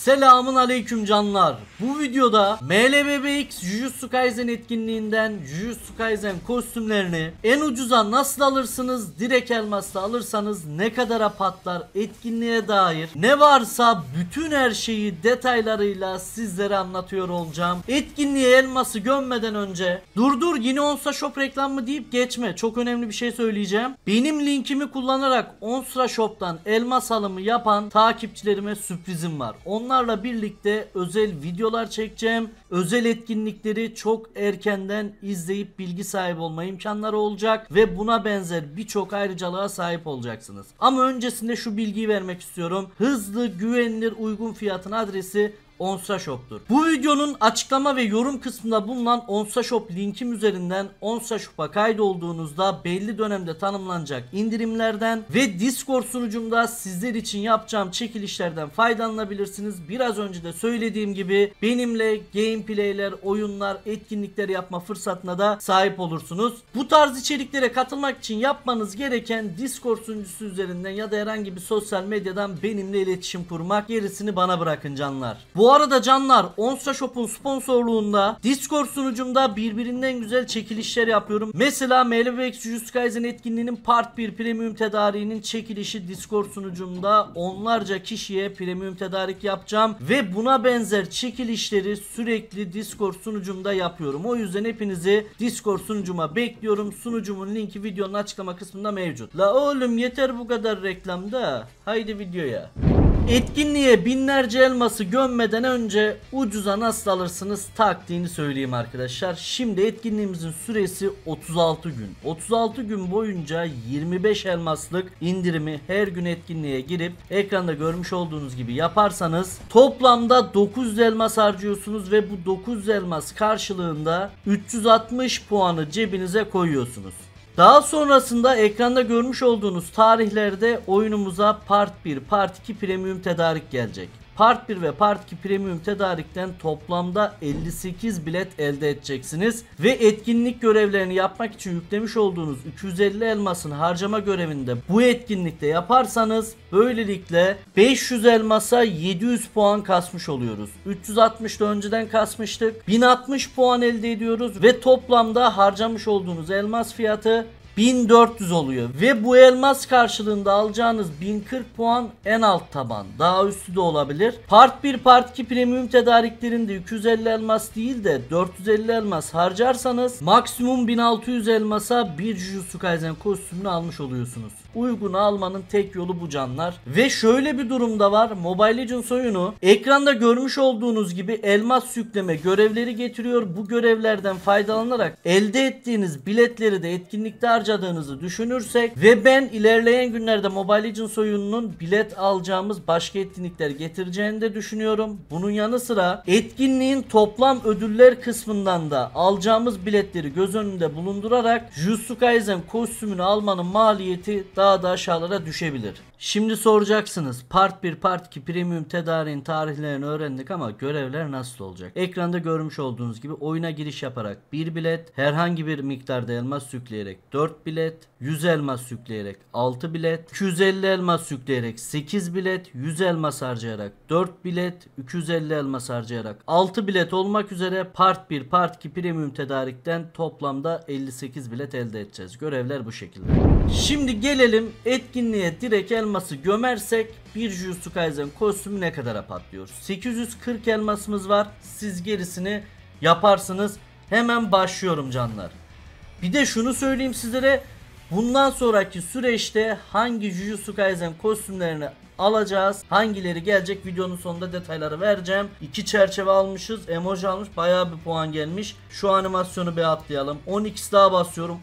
Selamun aleyküm canlar. Bu videoda MLBBX Jujutsu Kaisen etkinliğinden Jujutsu Kaisen kostümlerini en ucuza nasıl alırsınız, direkt elmasla alırsanız ne kadara patlar, etkinliğe dair ne varsa bütün her şeyi detaylarıyla sizlere anlatıyor olacağım. Etkinliğe elması gömmeden önce dur yine Onsra Shop reklamı deyip geçme, çok önemli bir şey söyleyeceğim. Benim linkimi kullanarak Onsra Shop'tan elmas alımı yapan takipçilerime sürprizim var. Onlarla birlikte özel videolar çekeceğim. Özel etkinlikleri çok erkenden izleyip bilgi sahibi olma imkanları olacak ve buna benzer birçok ayrıcalığa sahip olacaksınız. Ama öncesinde şu bilgiyi vermek istiyorum. Hızlı, güvenilir, uygun fiyatın adresi Onsra Shop'tur. Bu videonun açıklama ve yorum kısmında bulunan Onsra Shop linkim üzerinden Onsra Shop'a kaydolduğunuzda belli dönemde tanımlanacak indirimlerden ve Discord sunucumda sizler için yapacağım çekilişlerden faydalanabilirsiniz. Biraz önce de söylediğim gibi benimle gameplayler, oyunlar, etkinlikler yapma fırsatına da sahip olursunuz. Bu tarz içeriklere katılmak için yapmanız gereken Discord sunucusu üzerinden ya da herhangi bir sosyal medyadan benimle iletişim kurmak. Gerisini bana bırakın canlar. Bu arada canlar, Onsra Shop'un sponsorluğunda Discord sunucumda birbirinden güzel çekilişler yapıyorum. Mesela MLBX Jujutsu Kaisen etkinliğinin Part 1 premium tedariğinin çekilişi Discord sunucumda onlarca kişiye premium tedarik yapacağım ve buna benzer çekilişleri sürekli Discord sunucumda yapıyorum. O yüzden hepinizi Discord sunucuma bekliyorum. Sunucumun linki videonun açıklama kısmında mevcut. La oğlum yeter bu kadar reklamda. Haydi videoya. Etkinliğe binlerce elması gömmeden önce ucuza nasıl alırsınız taktiğini söyleyeyim arkadaşlar. Şimdi etkinliğimizin süresi 36 gün. 36 gün boyunca 25 elmaslık indirimi her gün etkinliğe girip ekranda görmüş olduğunuz gibi yaparsanız toplamda 900 elmas harcıyorsunuz ve bu 900 elmas karşılığında 360 puanı cebinize koyuyorsunuz. Daha sonrasında ekranda görmüş olduğunuz tarihlerde oyunumuza Part 1, Part 2 premium tedarik gelecek. Part 1 ve Part 2 premium tedarikten toplamda 58 bilet elde edeceksiniz. Ve etkinlik görevlerini yapmak için yüklemiş olduğunuz 250 elmasın harcama görevinde bu etkinlikte yaparsanız böylelikle 500 elmasa 700 puan kasmış oluyoruz. 360'da önceden kasmıştık. 1060 puan elde ediyoruz ve toplamda harcamış olduğunuz elmas fiyatı 1400 oluyor ve bu elmas karşılığında alacağınız 1040 puan en alt taban, daha üstü de olabilir. Part 1 Part 2 premium tedariklerinde 250 elmas değil de 450 elmas harcarsanız maksimum 1600 elmasa bir Jujutsu Kaisen kostümünü almış oluyorsunuz. Uygun almanın tek yolu bu canlar. Ve şöyle bir durumda var. Mobile Legends oyunu ekranda görmüş olduğunuz gibi elmas yükleme görevleri getiriyor. Bu görevlerden faydalanarak elde ettiğiniz biletleri de etkinlikte harcadığınızı düşünürsek ve ben ilerleyen günlerde Mobile Legends oyununun bilet alacağımız başka etkinlikler getireceğini de düşünüyorum. Bunun yanı sıra etkinliğin toplam ödüller kısmından da alacağımız biletleri göz önünde bulundurarak Jujutsu Kaisen kostümünü almanın maliyeti daha da aşağılara düşebilir. Şimdi soracaksınız, Part 1 Part 2 premium tedariğin tarihlerini öğrendik ama görevler nasıl olacak? Ekranda görmüş olduğunuz gibi oyuna giriş yaparak 1 bilet, herhangi bir miktarda elmas yükleyerek 4 bilet, 100 elmas yükleyerek 6 bilet, 250 elmas yükleyerek 8 bilet, 100 elmas harcayarak 4 bilet, 250 elmas harcayarak 6 bilet olmak üzere Part 1 Part 2 premium tedarikten toplamda 58 bilet elde edeceğiz. Görevler bu şekilde. Şimdi gelelim etkinliğe direkt elması gömersek bir Jujutsu Kaisen kostümü ne kadara patlıyor? 840 elmasımız var. Siz gerisini yaparsınız. Hemen başlıyorum canlar. Bir de şunu söyleyeyim sizlere. Bundan sonraki süreçte hangi Jujutsu Kaisen kostümlerini alacağız, hangileri gelecek, videonun sonunda detayları vereceğim. 2 çerçeve almışız, emoji almış, bayağı bir puan gelmiş. Şu animasyonu bir atlayalım. 10x daha basıyorum.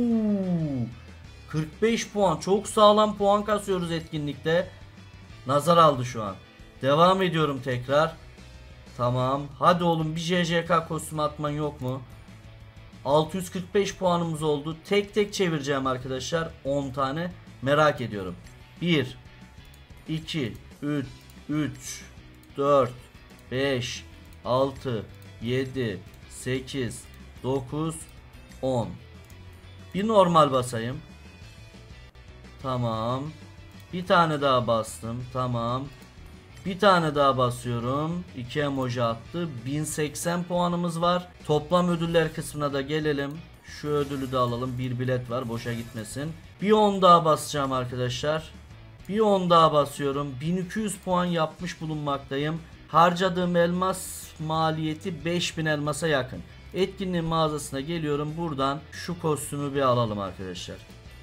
45 puan, çok sağlam puan kasıyoruz etkinlikte. Nazar aldı şu an. Devam ediyorum tekrar. Tamam. Hadi oğlum, bir JJK kostümü atman yok mu? 645 puanımız oldu. Tek tek çevireceğim arkadaşlar. 10 tane. Merak ediyorum. 1 2 3 4 5 6 7 8 9 10. Bir normal basayım. Tamam. Bir tane daha bastım. Tamam. Bir tane daha basıyorum. 2 emoji attı. 1080 puanımız var. Toplam ödüller kısmına da gelelim. Şu ödülü de alalım. Bir bilet var. Boşa gitmesin. Bir 10 daha basacağım arkadaşlar. Bir 10 daha basıyorum. 1200 puan yapmış bulunmaktayım. Harcadığım elmas maliyeti 5000 elmasa yakın. Etkinliğin mağazasına geliyorum. Buradan şu kostümü bir alalım arkadaşlar.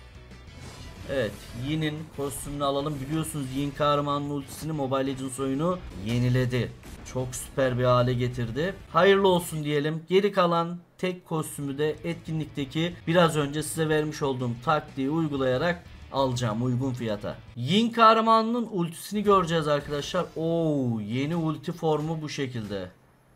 Evet, Yin'in kostümünü alalım. Biliyorsunuz Yin kahramanın ultisini Mobile Legends oyunu yeniledi. Çok süper bir hale getirdi. Hayırlı olsun diyelim. Geri kalan tek kostümü de etkinlikteki biraz önce size vermiş olduğum taktiği uygulayarak alacağım uygun fiyata. Yin kahramanının ultisini göreceğiz arkadaşlar. Oo, yeni ulti formu bu şekilde.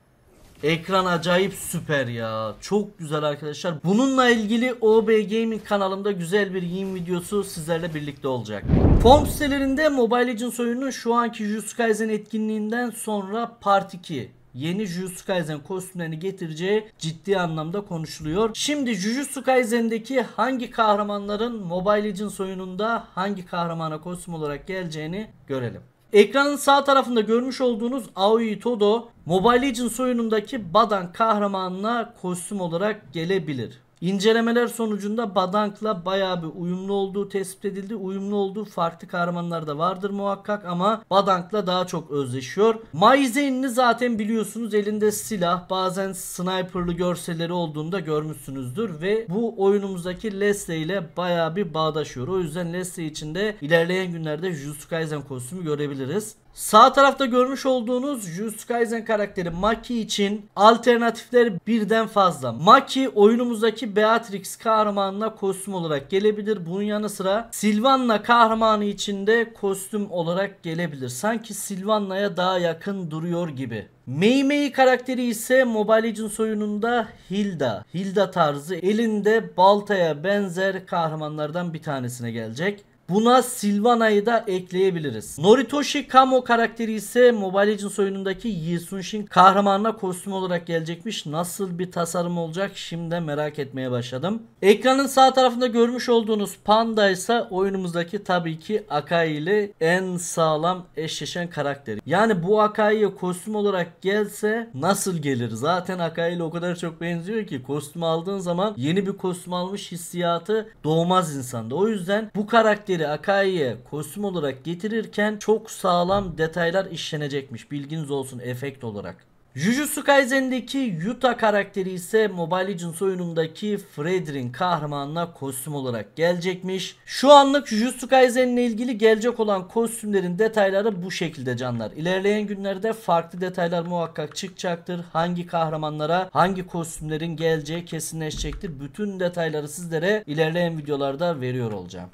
Ekran acayip süper ya. Çok güzel arkadaşlar. Bununla ilgili OB Gaming kanalımda güzel bir Yin videosu sizlerle birlikte olacak. Form sitelerinde Mobile Legends oyunun şu anki Jujutsu Kaisen etkinliğinden sonra Part 2 yeni Jujutsu Kaisen kostümlerini getireceği ciddi anlamda konuşuluyor. Şimdi Jujutsu Kaisen'deki hangi kahramanların Mobile Legends oyununda hangi kahramana kostüm olarak geleceğini görelim. Ekranın sağ tarafında görmüş olduğunuz Aoi Todo Mobile Legends oyunundaki Badank kahramanına kostüm olarak gelebilir. İncelemeler sonucunda Badank'la bayağı bir uyumlu olduğu tespit edildi. Uyumlu olduğu farklı kahramanlar da vardır muhakkak ama Badank'la daha çok özleşiyor. Mai Zein'ini zaten biliyorsunuz, elinde silah, bazen sniperlı görselleri olduğunda görmüşsünüzdür ve bu oyunumuzdaki Leslie ile bayağı bir bağdaşıyor. O yüzden Leslie için de ilerleyen günlerde Jujutsu Kaisen kostümü görebiliriz. Sağ tarafta görmüş olduğunuz Jujutsu Kaisen karakteri Maki için alternatifler birden fazla. Maki oyunumuzdaki Beatrix kahramanına kostüm olarak gelebilir. Bunun yanı sıra Sylvanna kahramanı için de kostüm olarak gelebilir. Sanki Sylvanna'ya daha yakın duruyor gibi. Mei Mei karakteri ise Mobile Legends oyununda Hilda. Hilda tarzı elinde baltaya benzer kahramanlardan bir tanesine gelecek. Buna Sylvanna'yı da ekleyebiliriz. Noritoshi Kamo karakteri ise Mobile Legends oyunundaki Yi Sun-shin kahramanına kostüm olarak gelecekmiş. Nasıl bir tasarım olacak şimdiden merak etmeye başladım. Ekranın sağ tarafında görmüş olduğunuz Panda ise oyunumuzdaki tabii ki Akai ile en sağlam eşleşen karakteri. Yani bu Akai'ye kostüm olarak gelse nasıl gelir? Zaten Akai ile o kadar çok benziyor ki kostüm aldığın zaman yeni bir kostüm almış hissiyatı doğmaz insanda. O yüzden bu karakteri Akai'ye kostüm olarak getirirken çok sağlam detaylar işlenecekmiş. Bilginiz olsun, efekt olarak. Jujutsu Kaisen'deki Yuta karakteri ise Mobile Legends oyunundaki Fredrin kahramanına kostüm olarak gelecekmiş. Şu anlık Jujutsu Kaisen ile ilgili gelecek olan kostümlerin detayları bu şekilde canlar. İlerleyen günlerde farklı detaylar muhakkak çıkacaktır. Hangi kahramanlara hangi kostümlerin geleceği kesinleşecektir. Bütün detayları sizlere ilerleyen videolarda veriyor olacağım.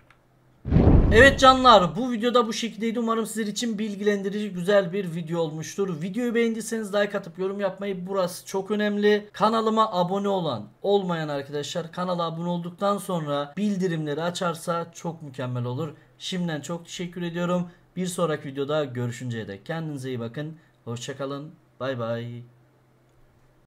Evet canlar, bu videoda bu şekildeydi. Umarım sizler için bilgilendirici güzel bir video olmuştur. Videoyu beğendiyseniz like atıp yorum yapmayı, burası çok önemli. Kanalıma abone olan olmayan arkadaşlar kanala abone olduktan sonra bildirimleri açarsa çok mükemmel olur. Şimdiden çok teşekkür ediyorum. Bir sonraki videoda görüşünceye dek kendinize iyi bakın. Hoşçakalın. Bay bay.